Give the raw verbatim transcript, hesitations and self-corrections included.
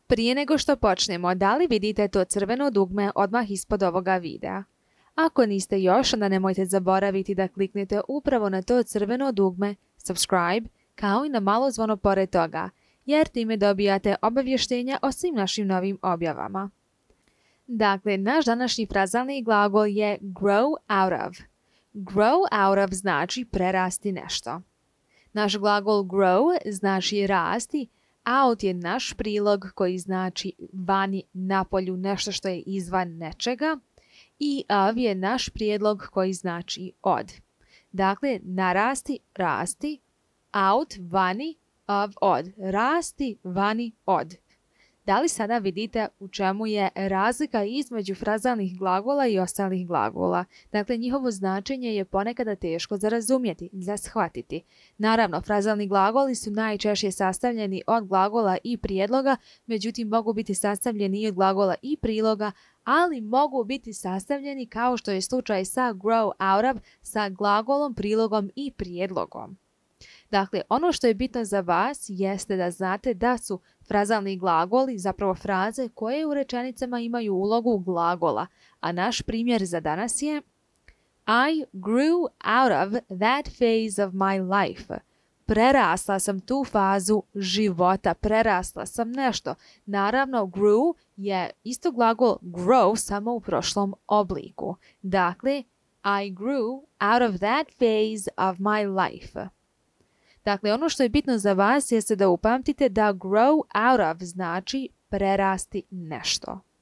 Prije nego što počnemo, da li vidite to crveno dugme odmah ispod ovoga videa? Ako niste još, onda nemojte zaboraviti da kliknete upravo na to crveno dugme subscribe, kao i na malo zvono pored toga, jer time dobijate obavještenja o svim našim novim objavama. Dakle, naš današnji frazalni glagol je grow out of. Grow out of znači prerasti nešto. Naš glagol grow znači rasti, out je naš prilog koji znači vani, napolju, nešto što je izvan nečega, i of je naš prijedlog koji znači od. Dakle, narasti, rasti, out, vani, of, od. Rasti, vani, od. Da li sada vidite u čemu je razlika između frazalnih glagola i ostalih glagola? Dakle, njihovo značenje je ponekada teško za razumjeti, za shvatiti. Naravno, frazalni glagoli su najčešće sastavljeni od glagola i prijedloga, međutim mogu biti sastavljeni i od glagola i priloga, ali mogu biti sastavljeni kao što je slučaj sa grow out of, sa glagolom, prilogom i prijedlogom. Dakle, ono što je bitno za vas jeste da znate da su frazalni glagoli zapravo fraze koje u rečenicama imaju ulogu glagola, a naš primjer za danas je I grew out of that phase of my life. Prerasla sam tu fazu života, prerasla sam nešto. Naravno, grew je isto glagol grow, samo u prošlom obliku. Dakle, I grew out of that phase of my life. Dakle, ono što je bitno za vas jeste da upamtite da grow out of znači prerasti nešto.